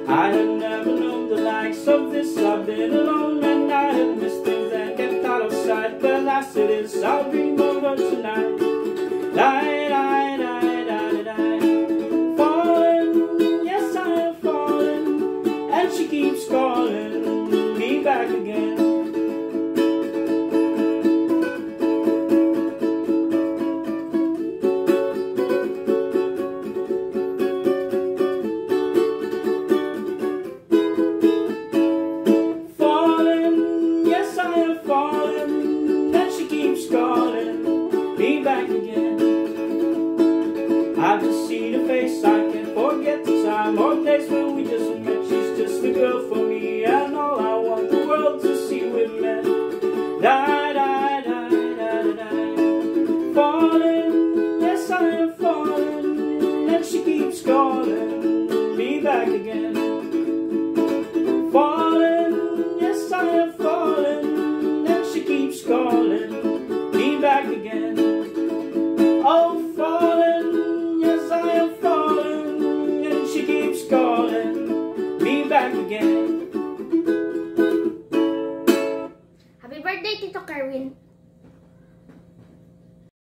I had never known the likes of this. I've been alone and I have missed things that kept out of sight. But I said this, I'll dream of her tonight. Die, die, die, die, die. Falling, yes I am falling, and she keeps calling me back again. Falling, and she keeps calling me back again. I just see the face, I can't forget the time or place when we just met. She's just a girl for me, and all I want the world to see we've met. Die, die, die, die, die. Falling, yes I am falling, and she keeps calling me back again. Falling, yes I am falling, keeps calling me back again. Oh, falling, yes I am falling, and she keeps calling me back again. Happy birthday, Tito Kerwin.